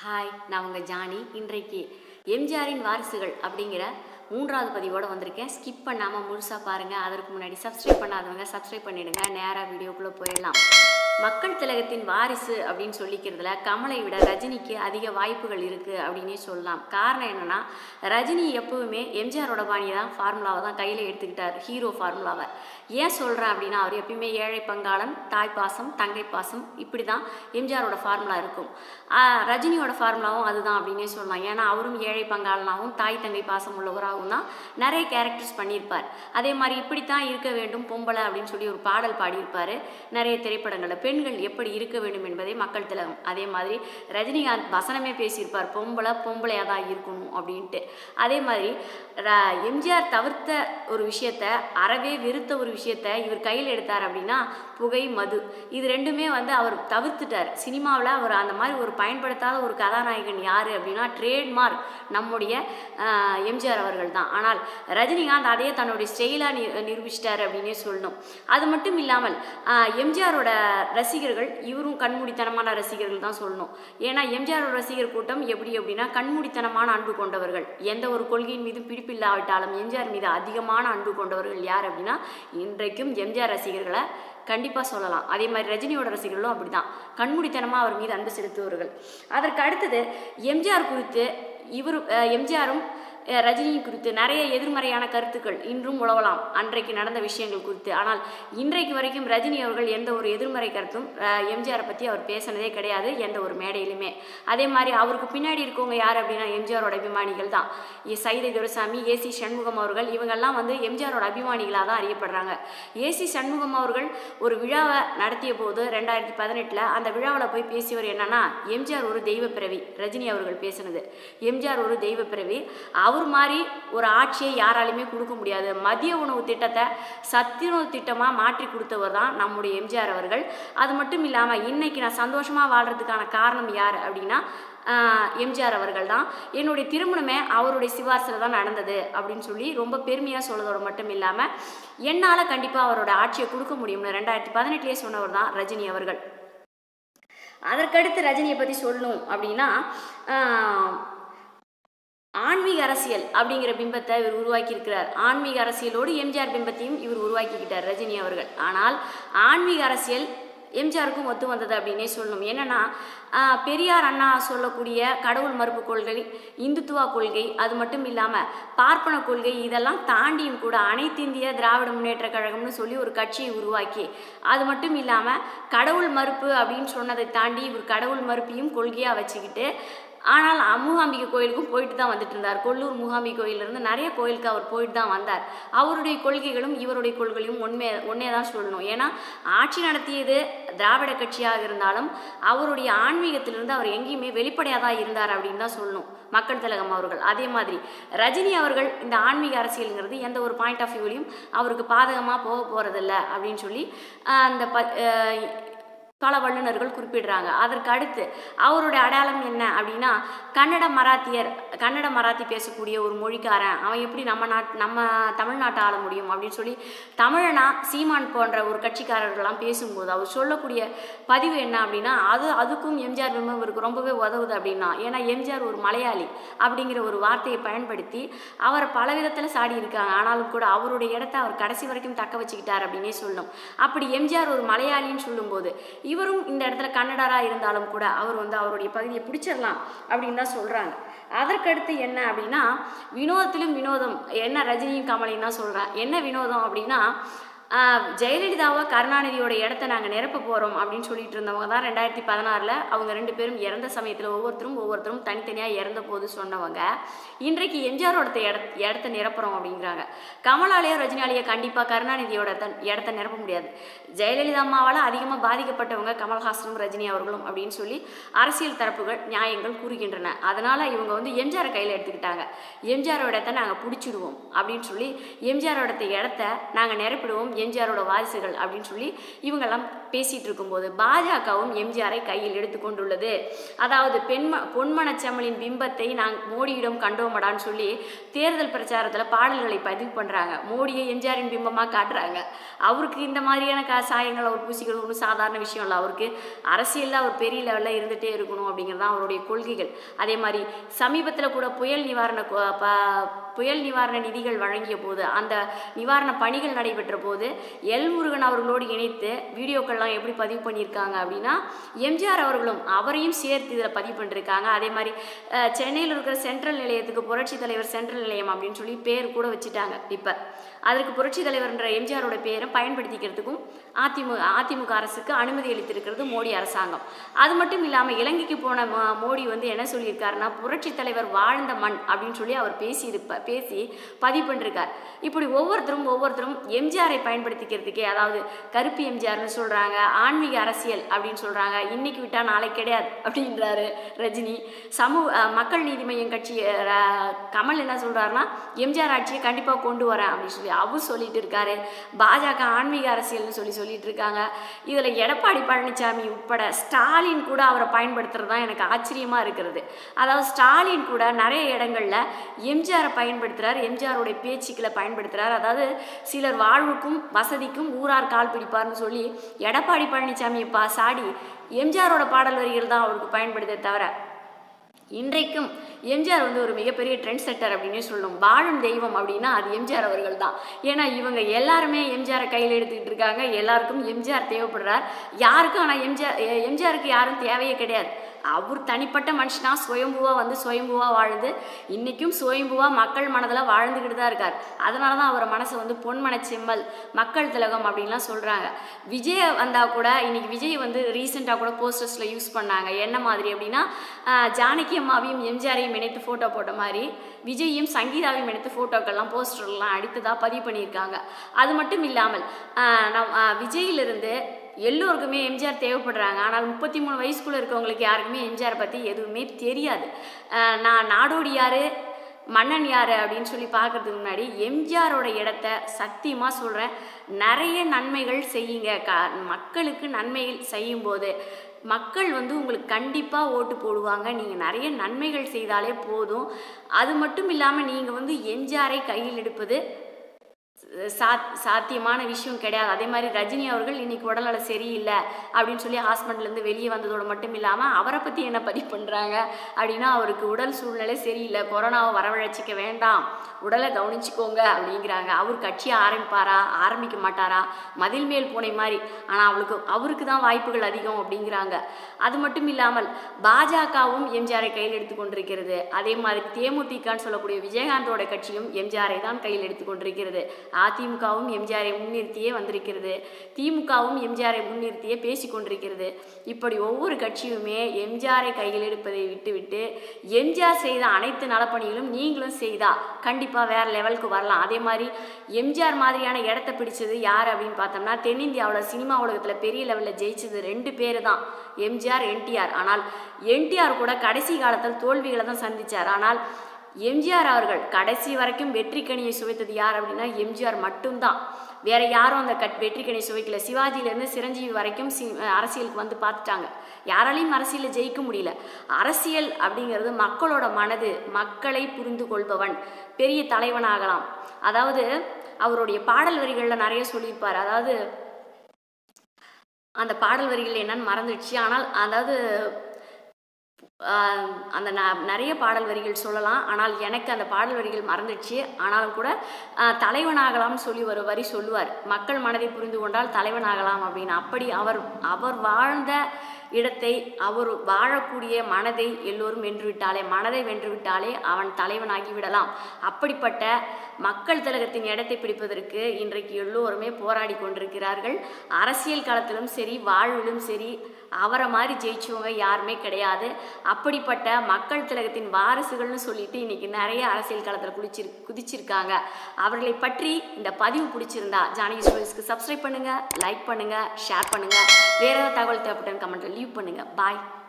Hi, நான் உங்கள் Johnny. இன்றைக்கு எம்ஜிஆரின் வாரிசுகள் அப்படிங்கிற 3வது பதிவோடு வந்திருக்கேன். ஸ்கிப் பண்ணாமல் முழுசாக பாருங்கள். அதற்கு முன்னாடி சப்ஸ்கிரைப் பண்ணாதவங்க சப்ஸ்கிரைப் பண்ணிவிடுங்க. நேராக வீடியோக்குள்ளே போயிடலாம். மக்கள் திலகத்தின் வாரிசு அப்படின்னு சொல்லிக்கிறதுல கமலை விட ரஜினிக்கு அதிக வாய்ப்புகள் இருக்குது அப்படின்னே சொல்லலாம். காரணம் என்னென்னா, ரஜினி எப்போவுமே எம்ஜிஆரோட பாணியை தான் ஃபார்முலாவை தான் கையில் எடுத்துக்கிட்டார், ஹீரோ ஃபார்முலாவை. ஏன் சொல்கிறேன் அப்படின்னா, அவர் எப்பயுமே ஏழை பங்காளன், தாய் பாசம், தங்கை பாசம், இப்படி தான் எம்ஜிஆரோட ஃபார்முலா இருக்கும். ரஜினியோட ஃபார்முலாவும் அதுதான் அப்படின்னே சொல்லலாம். ஏன்னா அவரும் ஏழை பங்காளனாகவும் தாய் தங்கை பாசம் உள்ளவராகவும் தான் நிறைய கேரக்டர்ஸ் பண்ணியிருப்பார். அதே மாதிரி இப்படித்தான் இருக்க வேண்டும் பொம்பளை அப்படின்னு சொல்லி ஒரு பாடல் பாடியிருப்பார் நிறைய திரைப்படங்களில். பெண்கள் எப்படி இருக்க வேண்டும் என்பதை மக்கள் திலகம். அதே மாதிரி ரஜினிகாந்த் வசனமே பேசியிருப்பார், பொம்பளையாக தான் இருக்கணும் அப்படின்ட்டு. அதே மாதிரி எம்ஜிஆர் தவிர்த்த ஒரு விஷயத்த, அறவே வெறுத்த ஒரு விஷயத்த இவர் கையில் எடுத்தார் அப்படின்னா புகை, மது. இது ரெண்டுமே அவர் தவிர்த்துட்டார். சினிமாவில் அவர் அந்த மாதிரி ஒரு பயன்படுத்தாத ஒரு கதாநாயகன் யார் அப்படின்னா ட்ரேட்மார்க் நம்முடைய எம்ஜிஆர் அவர்கள் தான். ஆனால் ரஜினிகாந்த் அதையே தன்னுடைய ஸ்டைலாக நிரூபிச்சிட்டார் அப்படின்னே சொல்லணும். அது மட்டும் இல்லாமல் எம்ஜிஆரோட ரசிகர்கள் இவரும் கண்மூடித்தனமான ரசிகர்கள் தான் சொல்லணும். ஏன்னா எம்ஜிஆரோட ரசிகர் கூட்டம் எப்படி அப்படின்னா கண்மூடித்தனமான அன்பு கொண்டவர்கள். எந்த ஒரு கொள்கையின் மீதும் பிடிப்பில்லாவிட்டாலும் எம்ஜிஆர் மீது அதிகமான அன்பு கொண்டவர்கள் யார் அப்படின்னா இன்றைக்கும் எம்ஜிஆர் ரசிகர்களை கண்டிப்பாக சொல்லலாம். அதே மாதிரி ரஜினியோட ரசிகர்களும் அப்படி தான் கண்மூடித்தனமாக அவர் மீது அன்பு செலுத்துவார்கள். அதற்கு அடுத்தது எம்ஜிஆர் குறித்து எம்ஜிஆரும் ரஜினியின் குறித்து நிறைய எதிர்மறையான கருத்துக்கள் இன்றும் உழவலாம், அன்றைக்கு நடந்த விஷயங்கள் குறித்து. ஆனால் இன்றைக்கு வரைக்கும் ரஜினி அவர்கள் எந்த ஒரு எதிர்மறை கருத்தும் எம்ஜிஆரை பற்றி அவர் பேசினதே கிடையாது, எந்த ஒரு மேடையிலுமே. அதே மாதிரி அவருக்கு பின்னாடி இருக்கவங்க யார் அப்படின்னா எம்ஜிஆரோட அபிமானிகள் தான். சைதை துரைசாமி, ஏசி சண்முகம் அவர்கள், இவங்கெல்லாம் எம்ஜிஆரோட அபிமானிகளாக தான் அறியப்படுறாங்க. ஏசி சண்முகம் அவர்கள் ஒரு விழாவை நடத்திய போது 2018 அந்த விழாவில் போய் பேசியவர் என்னன்னா, எம்ஜிஆர் ஒரு தெய்வ பிறவி. ரஜினி அவர்கள் பேசினது, எம்ஜிஆர் ஒரு தெய்வ பிறவி, அவர் மாதிரி ஒரு ஆட்சியை யாராலுமே கொடுக்க முடியாது. மதிய உணவு திட்டத்தை சத்துணவு திட்டமாக மாற்றி கொடுத்தவர் தான் நம்முடைய எம்ஜிஆர் அவர்கள். அது மட்டும் இல்லாமல் இன்னைக்கு நான் சந்தோஷமாக வாழ்கிறதுக்கான காரணம் யார் அப்படின்னா எம்ஜிஆர் அவர்கள் தான். என்னுடைய திருமணமே அவருடைய சிபாரிசில் தான் நடந்தது அப்படின்னு சொல்லி ரொம்ப பெருமையாக சொல்வதோடு மட்டும் இல்லாமல் என்னால் கண்டிப்பாக அவரோட ஆட்சியை கொடுக்க முடியும்னு 2018 சொன்னவர் தான் ரஜினி அவர்கள். அதற்கடுத்து ரஜினியை பற்றி சொல்லணும் அப்படின்னா ஆன்மீக அரசியல் அப்படிங்கிற பிம்பத்தை இவர் உருவாக்கியிருக்கிறார். ஆன்மீக அரசியலோடு எம்ஜிஆர் பிம்பத்தையும் இவர் உருவாக்கிக்கிட்டார் ரஜினி அவர்கள். ஆனால் ஆன்மீக அரசியல் எம்ஜிஆருக்கும் ஒத்து வந்தது அப்படின்னே சொல்லணும். என்னென்னா பெரியார் அண்ணா சொல்லக்கூடிய கடவுள் மறுப்பு கொள்கை, இந்துத்துவா கொள்கை, அது மட்டும் இல்லாமல் பார்ப்பன கொள்கை, இதெல்லாம் தாண்டியும் கூட அனைத்து இந்திய திராவிட முன்னேற்ற கழகம்னு சொல்லி ஒரு கட்சியை உருவாக்கி, அது மட்டும் இல்லாமல் கடவுள் மறுப்பு அப்படின்னு சொன்னதை தாண்டி இவர் கடவுள் மறுப்பையும் கொள்கையாக வச்சுக்கிட்டு, ஆனால் மூகாம்பிகை கோயிலுக்கும் போயிட்டு தான் வந்துட்டு இருந்தார். கொல்லூர் மூகாம்பிகை கோயிலிருந்து நிறைய கோயிலுக்கு அவர் போயிட்டு தான் வந்தார். அவருடைய கொள்கைகளும் இவருடைய கொள்கையும் ஒன்னே தான் சொல்லணும். ஏன்னா ஆட்சி நடத்தியது திராவிட கட்சியாக இருந்தாலும் அவருடைய ஆன்மீகத்திலிருந்து அவர் எங்கேயுமே வெளிப்படையாக தான் இருந்தார் அப்படின்னு தான் சொல்லணும் மக்கள் திலகம் அவர்கள். அதே மாதிரி ரஜினி அவர்கள் இந்த ஆன்மீக அரசியலுங்கிறது எந்த ஒரு பாயிண்ட் ஆஃப் வியூலையும் அவருக்கு பாதகமாக போக போகிறதில்ல அப்படின்னு சொல்லி அந்த பல வல்லுநர்கள் குறிப்பிடுறாங்க. அதற்கு அடுத்து அவருடைய அடையாளம் என்ன அப்படின்னா கன்னட மராத்தி பேசக்கூடிய ஒரு மொழிக்காரன், அவன் எப்படி நம்ம தமிழ்நாட்டை ஆள முடியும் அப்படின்னு சொல்லி தமிழனா சீமான் போன்ற ஒரு கட்சிக்காரர்கள்லாம் பேசும்போது அவர் சொல்லக்கூடிய பதிவு என்ன அப்படின்னா அதுக்கும் எம்ஜிஆர் பிம்பம் இவருக்கு ரொம்பவே உதவுது அப்படின்னா. ஏன்னா எம்ஜிஆர் ஒரு மலையாளி அப்படிங்கிற ஒரு வார்த்தையை பயன்படுத்தி அவரை பல விதத்தில் சாடி இருக்காங்க. ஆனாலும் கூட அவருடைய இடத்த அவர் கடைசி வரைக்கும் தக்க வச்சுக்கிட்டார் அப்படின்னே சொல்லணும். அப்படி எம்ஜிஆர் ஒரு மலையாளின்னு சொல்லும்போது இவரும் இந்த இடத்துல கன்னடராக இருந்தாலும் கூட அவர் அவருடைய பகுதியை பிடிச்சிடலாம் அப்படின்னு தான் சொல்கிறாங்க. அதற்கடுத்து என்ன அப்படின்னா வினோதத்திலும் வினோதம் என்ன, ரஜினியும் கமலையும் தான் சொல்கிறேன். என்ன வினோதம் அப்படின்னா ஜெயலலிதாவை கருணாநிதியோட இடத்த நாங்கள் நிரப்ப போகிறோம் அப்படின்னு சொல்லிட்டு இருந்தவங்க தான் 2016 அவங்க 2 பேரும் இறந்த சமயத்தில் ஒவ்வொருத்தரும் தனித்தனியாக இறந்த போது சொன்னவங்க இன்றைக்கு எம்ஜிஆரோட இடத்த நிரப்புறோம் அப்படிங்கிறாங்க. கமலாலேயோ ரஜினியாலேயோ கண்டிப்பாக கருணாநிதியோட இடத்த நிரப்ப முடியாது. ஜெயலலிதா அம்மாவால் அதிகமாக பாதிக்கப்பட்டவங்க கமல்ஹாசனும் ரஜினி அவர்களும் அப்படின்னு சொல்லி அரசியல் தரப்புகள் நியாயங்கள் கூறுகின்றன. அதனால் இவங்க எம்ஜிஆரை கையில் எடுத்துக்கிட்டாங்க. எம்ஜிஆரோட இடத்த நாங்கள் பிடிச்சிடுவோம் அப்படின்னு சொல்லி எம்ஜிஆரோட இடத்த நாங்கள் நிரப்பிடுவோம் எம்ஜிஆரோட வாரிசுகள் அப்படின்னு சொல்லி இவங்கெல்லாம் பேசிட்டு இருக்கும்போது பாஜகவும் எம்ஜிஆரை கையில் எடுத்துக்கொண்டுள்ளது. அதாவது பொன்மனச்செம்மலின் பிம்பத்தை நாங்கள் மோடியிடம் கண்டோமடான்னு சொல்லி தேர்தல் பிரச்சாரத்தில் பாடல்களை பதிவு பண்ணுறாங்க. மோடியை எம்ஜிஆரின் பிம்பமாக காட்டுறாங்க. அவருக்கு இந்த மாதிரியான சாயங்கள் அவர் பூசிக்கிறது ஒன்றும் சாதாரண விஷயம் இல்லை. அவருக்கு அரசியலில் அவர் பெரிய லெவலில் இருந்துகிட்டே இருக்கணும் அப்படிங்கிறது தான் அவருடைய கொள்கைகள். அதே மாதிரி சமீபத்தில் கூட புயல் நிவாரண நிதிகள் வழங்கிய போது அந்த நிவாரண பணிகள் நடைபெற்ற போது முருகன் அவர்களோடு இணைத்து வீடியோக்கள்லாம் எப்படி பதிவு பண்ணியிருக்காங்க அப்படின்னா எம்ஜிஆர் அவர்களும் அவரையும் சேர்த்து இதில் பதிவு பண்ணியிருக்காங்க. அதே மாதிரி சென்னையில் இருக்கிற சென்ட்ரல் நிலையத்துக்கு புரட்சி தலைவர் சென்ட்ரல் நிலையம் அப்படின்னு சொல்லி பேர் கூட வச்சுட்டாங்க. இப்போ அதற்கு புரட்சி தலைவர்ன்ற எம்ஜிஆரோட பேரை பயன்படுத்திக்கிறதுக்கும் அதிமுக அரசுக்கு அனுமதி அளித்திருக்கிறது மோடி அரசாங்கம். அது மட்டும் இல்லாமல் இலங்கைக்கு போன மோடி என்ன சொல்லியிருக்காருன்னா புரட்சி தலைவர் வாழ்ந்த மண் அப்படின்னு சொல்லி அவர் பேசி பதிவு பண்ணிருக்கார். இப்படி ஒவ்வொருத்தரும் எம்ஜிஆரை பயன்படுத்திக்கிறதுக்கே, அதாவது கருப்பு எம்ஜிஆர்னு சொல்றாங்க, ஆன்மீக அரசியல் அப்படின்னு சொல்றாங்க, இன்னைக்கு விட்டா நாளை கிடையாது அப்படின்றாரு ரஜினி. மக்கள் நீதி மய்யம் கட்சி கமல் என்ன சொல்றாருன்னா எம்ஜிஆர் ஆட்சியை கண்டிப்பா கொண்டு வரேன் அப்படின்னு சொல்லி அவர் சொல்லிட்டு இருக்காரு. பாஜக ஆன்மீக அரசியல்னு சொல்லிட்டு இருக்காங்க. இதுல எடப்பாடி பழனிசாமி உட்பட ஸ்டாலின் கூட அவரை பயன்படுத்துறது தான் எனக்கு ஆச்சரியமா இருக்கிறது. அதாவது ஸ்டாலின் கூட நிறைய இடங்கள்ல எம்ஜிஆரை பயன்படுத்துறார், எம்ஜிஆருடைய பேச்சுக்களை பயன்படுத்துறார். அதாவது சிலர் வாழ்வுக்கும் வசதிக்கும் ஊரார் கால் பிடிப்பார்னு சொல்லி எடப்பாடி பழனிசாமியை சாடி எம்ஜிஆரோட பாடல் வரிகள் தான் அவருக்கு பயன்படுத்தே தவிர இன்றைக்கும் எம்ஜிஆர் ஒரு மிகப்பெரிய ட்ரெண்ட் செட்டர் அப்படின்னு சொல்லணும். வாழும் தெய்வம் அப்படின்னா அது எம்ஜிஆர் அவர்கள் தான். ஏன்னா இவங்க எல்லாருமே எம்ஜிஆரை கையில் எடுத்துக்கிட்டு இருக்காங்க. எல்லாருக்கும் எம்ஜிஆர் தேவைப்படுறார். யாருக்கும் ஆனால் எம்ஜிஆருக்கு யாரும் தேவையே கிடையாது. அவர் தனிப்பட்ட மனுஷனா சுயம்புவா வாழுது. இன்னைக்கும் சுயம்புவா மக்கள் மனதில் வாழ்ந்துக்கிட்டு தான் இருக்கார். அதனால தான் அவர் மனசை பொன்மனச்செம்மல் மக்கள் திலகம் அப்படின்லாம் சொல்கிறாங்க. விஜய் வந்தால் கூட இன்னைக்கு விஜய் ரீசெண்டாக கூட போஸ்டர்ஸில் யூஸ் பண்ணாங்க. என்ன மாதிரி அப்படின்னா ஜானகி அம்மாவையும் எம்ஜிஆரையும் இணைத்து ஃபோட்டோ போட்ட மாதிரி விஜயையும் சங்கீதாவையும் எடுத்து ஃபோட்டோக்கள்லாம் போஸ்டர்லாம் அடித்ததாக பதிவு பண்ணியிருக்காங்க. அது மட்டும் இல்லாமல் விஜயிலிருந்து எல்லோருக்குமே எம்ஜிஆர் தேவைப்படுறாங்க. ஆனால் 33 வயசுக்குள்ளே இருக்கவங்களுக்கு யாருக்குமே எம்ஜிஆரை பற்றி எதுவுமே தெரியாது. நான் நாடோடி யார் மன்னன் யார் அப்படின்னு சொல்லி பார்க்கறதுக்கு முன்னாடி எம்ஜிஆரோட இடத்த சத்தியமாக சொல்கிறேன், நிறைய நன்மைகள் செய்யுங்க. மக்களுக்கு நன்மைகள் செய்யும்போது மக்கள் உங்களுக்கு கண்டிப்பாக ஓட்டு போடுவாங்க. நீங்கள் நிறைய நன்மைகள் செய்தாலே போதும். அது மட்டும் இல்லாமல் நீங்கள் எம்ஜிஆரை கையில் எடுப்பது சாத்தியமான விஷயம் கிடையாது. அதே மாதிரி ரஜினி அவர்கள் இன்னைக்கு உடல்நல சரியில்லை அப்படின்னு சொல்லி ஹாஸ்பிட்டல்லேருந்து வெளியே வந்ததோடு மட்டும் இல்லாமல் அவரை பற்றி என்ன பதிவு பண்ணுறாங்க அப்படின்னா அவருக்கு உடல் சூழ்நிலை சரியில்லை, கொரோனாவை வரவழைச்சிக்க வேண்டாம், உடலை கவனிச்சுக்கோங்க அப்படிங்கிறாங்க. அவர் கட்சியை ஆரம்பிக்க மாட்டாரா, மதில் மேல் பூனை மாதிரி. ஆனால் அவருக்கு தான் வாய்ப்புகள் அதிகம் அப்படிங்கிறாங்க. அது மட்டும் இல்லாமல் பாஜகவும் எம்ஜிஆரை கையில் எடுத்துக்கொண்டிருக்கிறது. அதே மாதிரி தேமுதிகன்னு சொல்லக்கூடிய விஜயகாந்தோட கட்சியும் எம்ஜிஆரை தான் கையில் எடுத்துக்கொண்டிருக்கிறது. அதிமுகவும் எம்ஜிஆரை முன்னிறுத்தியே வந்திருக்கிறது. திமுகவும் எம்ஜிஆரை முன்னிறுத்தியே பேசி கொண்டிருக்கிறது. இப்படி ஒவ்வொரு கட்சியுமே எம்ஜிஆரை கையில் எடுப்பதை விட்டுவிட்டு எம்ஜிஆர் செய்த அனைத்து நலப்பணிகளும் நீங்களும் செய்தா கண்டிப்பாக வேற லெவலுக்கு வரலாம். அதே மாதிரி எம்ஜிஆர் மாதிரியான இடத்த பிடிச்சது யார் அப்படின்னு பார்த்தோம்னா தென்னிந்தியாவில் சினிமா உலகத்தில் பெரிய லெவலில் ஜெயிச்சது 2 பேர் தான், எம்ஜிஆர் என்டிஆர். ஆனால் என்டிஆர் கூட கடைசி காலத்தில் தோல்விகளை தான் சந்தித்தார். ஆனால் எம்ஜிஆர் அவர்கள் கடைசி வரைக்கும் வெற்றிக்கனியை சுவைத்தது யார் அப்படின்னா எம்ஜிஆர் மட்டும்தான். வேற யாரும் அந்த வெற்றிக்கனியை சுவைக்கல. சிவாஜியிலேருந்து சிரஞ்சீவி வரைக்கும் அரசியலுக்கு பார்த்துட்டாங்க. யாராலையும் அரசியலில் ஜெயிக்க முடியல. அரசியல் அப்படிங்கிறது மக்களோட மனது, மக்களை புரிந்து கொள்பவன் பெரிய தலைவனாகலாம். அதாவது அவருடைய பாடல் வரிகளில் நிறைய சொல்லியிருப்பார். அதாவது அந்த பாடல் வரிகள் என்னன்னு மறந்துடுச்சு. ஆனால் அதாவது அந்த நிறைய பாடல் வரிகள் சொல்லலாம். ஆனால் எனக்கு அந்த பாடல் வரிகள் மறந்துடுச்சு. ஆனாலும் கூட தலைவனாகலாம்னு சொல்லி ஒரு வரி சொல்லுவார், மக்கள் மனதை புரிந்து கொண்டால் தலைவனாகலாம் அப்படின்னு. அப்படி அவர் வாழ்ந்த இடத்தை, அவர் வாழக்கூடிய மனதை எல்லோரும் மனதை வென்றுவிட்டாலே அவன் தலைவனாகி விடலாம். அப்படிப்பட்ட மக்கள் திலகத்தின் இடத்தை பிடிப்பதற்கு இன்றைக்கு எல்லோருமே போராடி கொண்டிருக்கிறார்கள். அரசியல் களத்திலும் சரி, வாழ்விலும் சரி, அவரை மாதிரி ஜெயிச்சவங்க யாருமே கிடையாது. அப்படிப்பட்ட மக்கள் திலகத்தின் வாரிசுகள்னு சொல்லிட்டு இன்னைக்கு நிறைய அரசியல் களத்தில் குதிச்சிருக்காங்க. அவர்களை பற்றி இந்த பதிவு பிடிச்சிருந்தா ஜானகி ஸ்டோரிஸ்க்கு சப்ஸ்கிரைப் பண்ணுங்க, லைக் பண்ணுங்க, ஷேர் பண்ணுங்க. வேற ஏதாவது தகவல் தேவைப்பட்டன்னு கமெண்ட்ல லீவ் பண்ணுங்க. பாய்.